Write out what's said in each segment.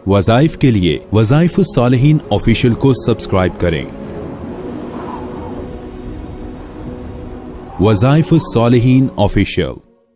वज़ाइफ के लिए वज़ाइफ सालिहीन ऑफिशियल को सब्सक्राइब करें। वज़ाइफ सालिहीन ऑफिशियल।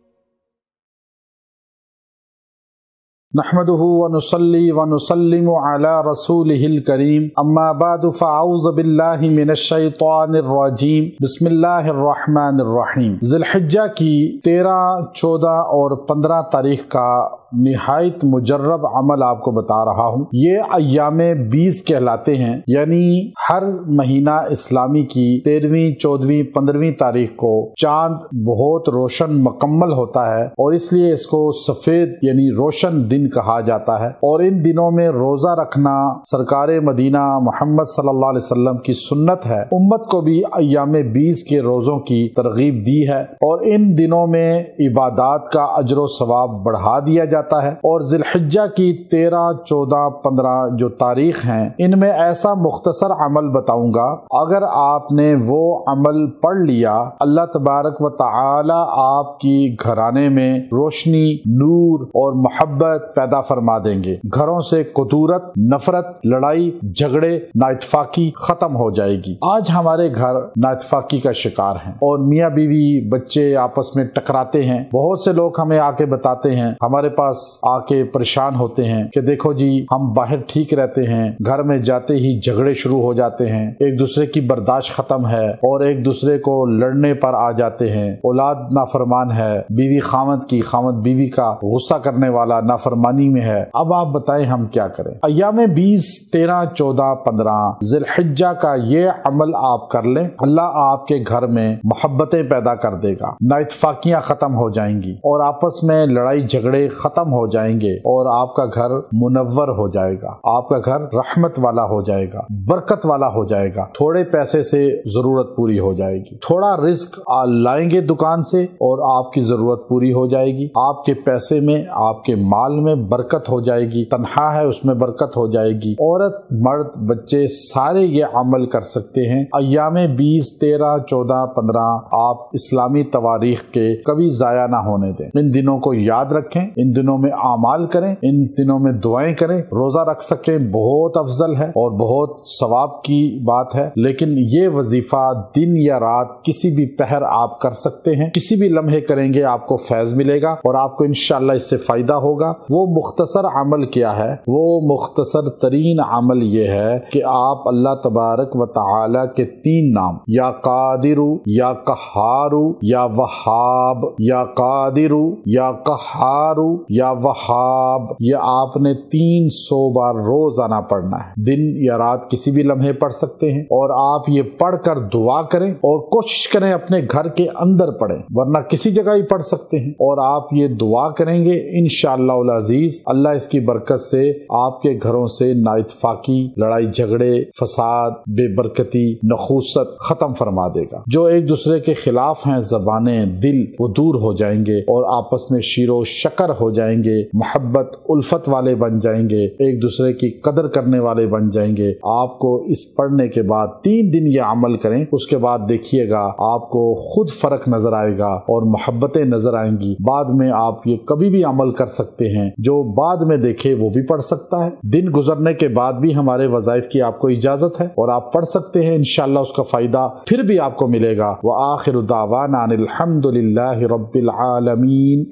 नहमदुहु व नुसल्ली व नुसल्लिमु अला रसूलिहिल करीम, अम्मा बादु फ़अऊज़ु बिल्लाहि मिनश शैतानिर रजीम, बिस्मिल्लाहिर रहमानिर रहीम। ज़िलहिज्जा की 13, 14 और 15 तारीख का निहायत मुजर्रब अमल आपको बता रहा हूँ। ये अय्यामे 20 कहलाते हैं, यानी हर महीना इस्लामी की 13वीं, 14वीं, 15वीं तारीख को चांद बहुत रोशन मुकम्मल होता है और इसलिए इसको सफेद यानी रोशन दिन कहा जाता है। और इन दिनों में रोजा रखना सरकारे मदीना मोहम्मद सल्लल्लाहु अलैहि वसल्लम की सुन्नत है। उम्मत को भी अय्यामे 20 के रोजों की तरगीब दी है और इन दिनों में इबादात का अजर सवाब बढ़ा दिया जाता है। और ज़िलहिज्जा की 13, 14, 15 जो तारीख हैं, इनमें ऐसा मुख्तसर अमल बताऊंगा, अगर आपने वो अमल पढ़ लिया, अल्लाह तबारक व तआला आपकी घराने में रोशनी, नूर और मोहब्बत पैदा फरमा देंगे। घरों से कुदूरत, नफरत, लड़ाई, झगड़े, नाइतफाकी खत्म हो जाएगी। आज हमारे घर नाइतफाकी का शिकार हैं और मियाँ बीवी, बच्चे आपस में टकराते हैं। बहुत से लोग हमें आके बताते हैं, हमारे पास आके परेशान होते हैं कि देखो जी, हम बाहर ठीक रहते हैं, घर में जाते ही झगड़े शुरू हो जाते हैं, एक दूसरे की बर्दाश्त खत्म है और एक दूसरे को लड़ने पर आ जाते हैं। औलाद नाफरमान है, बीवी खामद की, खामद बीवी का गुस्सा करने वाला नाफरमानी में है। अब आप बताएं हम क्या करें। अय्यामे 20, 13, 14, 15 ज़िलहिज्जा का ये अमल आप कर लें, अल्लाह आपके घर में मोहब्बतें पैदा कर देगा, नाइतफाकियां खत्म हो जाएंगी और आपस में लड़ाई झगड़े खत्म हो जाएंगे और आपका घर मुनव्वर हो जाएगा, आपका घर रहमत वाला हो जाएगा, बरकत वाला हो जाएगा। थोड़े पैसे से जरूरत पूरी हो जाएगी, थोड़ा रिस्क लाएंगे दुकान से और आपकी जरूरत पूरी हो जाएगी। आपके पैसे में, आपके माल में बरकत हो जाएगी, तनहा है उसमें बरकत हो जाएगी। औरत, मर्द, बच्चे सारे ये अमल कर सकते हैं। अय्यामे 20, 13, 14, 15 आप इस्लामी तवारीख के कभी जाया ना होने दें। इन दिनों को याद रखें, इन दिनों में आमाल करें, इन दिनों में दुआएं करें। रोजा रख सकें बहुत अफजल है और बहुत सवाब की बात है, लेकिन ये वजीफा दिन या रात किसी भी पहर आप कर सकते हैं। किसी भी लम्हे करेंगे आपको फैज मिलेगा और आपको इंशाअल्लाह इससे फायदा होगा। वो मुख्तसर अमल क्या है? वो मुख्तसर तरीन अमल ये है कि आप अल्लाह तबारक व तआला के 3 नाम, या कादिरु, या कहारू, या वहाब, या कादिरु, या कहारू, या वहाब, ये आपने 300 बार रोजाना पढ़ना है। दिन या रात किसी भी लम्हे पढ़ सकते हैं और आप ये पढ़कर दुआ करें और कोशिश करें अपने घर के अंदर पढ़ें, वरना किसी जगह ही पढ़ सकते हैं। और आप ये दुआ करेंगे इंशाअल्लाह उल अजीज, अल्लाह इसकी बरकत से आपके घरों से नाइतफाकी, लड़ाई झगड़े, फसाद, बेबरकती, नखूसत खत्म फरमा देगा। जो एक दूसरे के खिलाफ हैं ज़बानें, दिल, वो दूर हो जाएंगे और आपस में शीरो शकर हो जाएंगे, मोहब्बत उल्फत वाले बन जाएंगे, एक दूसरे की कदर करने वाले बन जाएंगे। आपको इस पढ़ने के बाद 3 दिन ये अमल करें, उसके बाद देखिएगा आपको खुद फर्क नजर आएगा और मोहब्बतें नजर आएंगी। बाद में आप ये कभी भी अमल कर सकते हैं, जो बाद में देखे वो भी पढ़ सकता है। दिन गुजरने के बाद भी हमारे वज़ाइफ की आपको इजाजत है और आप पढ़ सकते हैं, इंशाअल्लाह उसका फायदा फिर भी आपको मिलेगा। व आखिरु दावाना अनिल हम्दुलिल्लाहि रब्बिल आलमीन।